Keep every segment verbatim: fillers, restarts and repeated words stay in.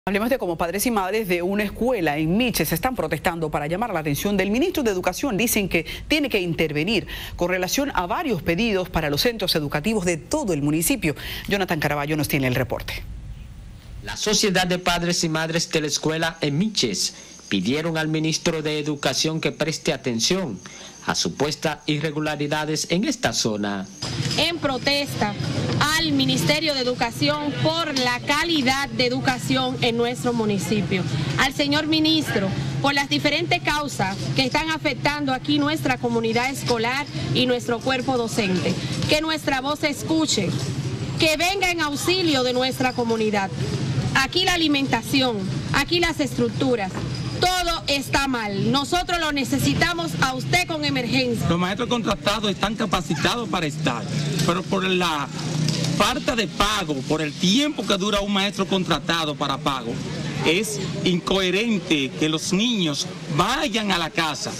Hablemos de cómo padres y madres de una escuela en Miches están protestando para llamar la atención del ministro de Educación. Dicen que tiene que intervenir con relación a varios pedidos para los centros educativos de todo el municipio. Jonathan Caraballo nos tiene el reporte. La Sociedad de Padres y Madres de la Escuela en Miches pidieron al ministro de Educación que preste atención a supuestas irregularidades en esta zona. En protesta al Ministerio de Educación por la calidad de educación en nuestro municipio. Al señor ministro, por las diferentes causas que están afectando aquí nuestra comunidad escolar y nuestro cuerpo docente. Que nuestra voz se escuche, que venga en auxilio de nuestra comunidad. Aquí la alimentación, aquí las estructuras. Todo está mal. Nosotros lo necesitamos a usted con emergencia. Los maestros contratados están capacitados para estar, pero por la falta de pago, por el tiempo que dura un maestro contratado para pago, es incoherente que los niños vayan a la casa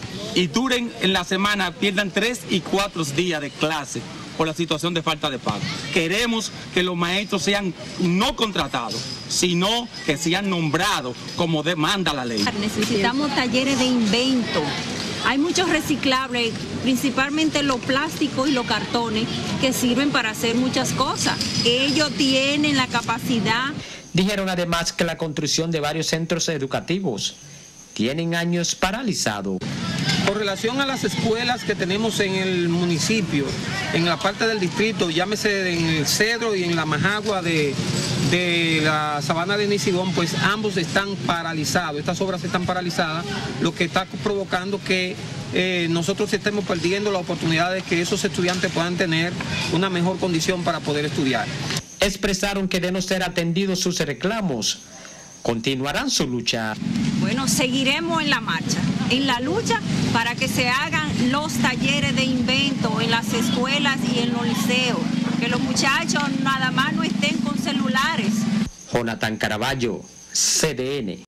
y duren en la semana, pierdan tres y cuatro días de clase por la situación de falta de pago. Queremos que los maestros sean no contratados, sino que sean nombrados como demanda la ley. Necesitamos talleres de invento. Hay muchos reciclables, principalmente los plásticos y los cartones, que sirven para hacer muchas cosas. Ellos tienen la capacidad. Dijeron además que la construcción de varios centros educativos tienen años paralizados. Con relación a las escuelas que tenemos en el municipio, en la parte del distrito, llámese en el Cedro y en la Majagua de, de la Sabana de Nisigón, pues ambos están paralizados, estas obras están paralizadas, lo que está provocando que eh, nosotros estemos perdiendo la oportunidad de que esos estudiantes puedan tener una mejor condición para poder estudiar. Expresaron que de no ser atendidos sus reclamos, continuarán su lucha. Bueno, seguiremos en la marcha, en la lucha para que se hagan los talleres de invento en las escuelas y en los liceos, que los muchachos nada más no estén con celulares. Jonathan Caraballo, C D N.